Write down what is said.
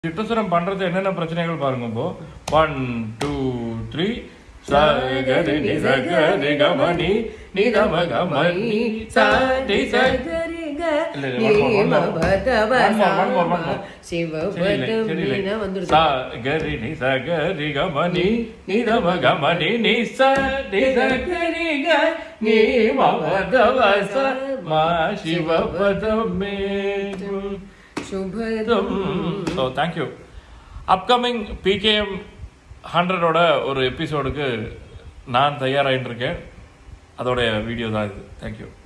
சிட்டசுரம் பண்றது என்னென்ன பிரச்சனைகள் பாருங்க. இப்போ 1 2 3 சகரி நிசகரி கமனி நிதமகமனி சடி சகரி க நீமபதவசம சிவபதமின வந்துருச்சு. சகரி நிசகரி கமனி நிதமகமனி நிசடி சகரி க நீமபதவசம சிவபதமே. So thank you. Upcoming PKM 100ஓட ஒரு எபிசோடுக்கு நான் தயாராகிட்டு இருக்கேன். அதோட வீடியோ தான் இது. Thank you.